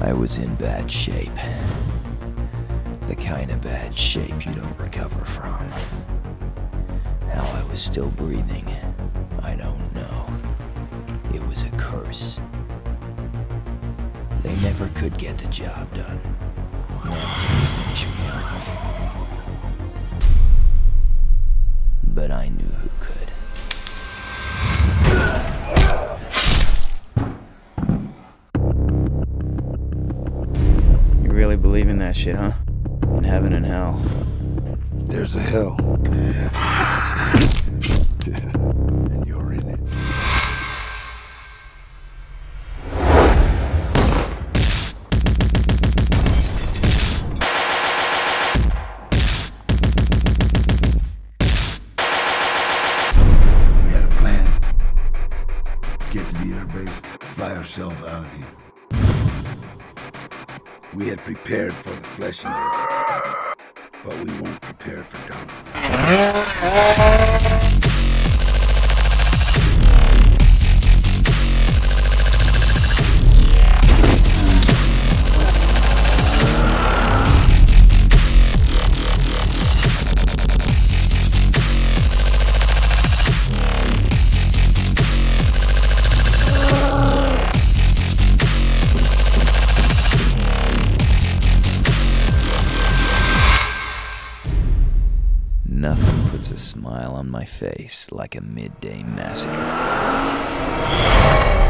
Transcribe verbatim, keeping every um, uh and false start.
I was in bad shape. The kind of bad shape you don't recover from. How I was still breathing, I don't know. It was a curse. They never could get the job done. Never could finish me off. But I knew who could. You really believe in that shit, huh? In heaven and hell. There's a hell. And you're in it. We had a plan. Get to the airbase, fly ourselves out of here. We had prepared for the flesh eaters, but we weren't prepared for Dom. Nothing puts a smile on my face like a midday massacre.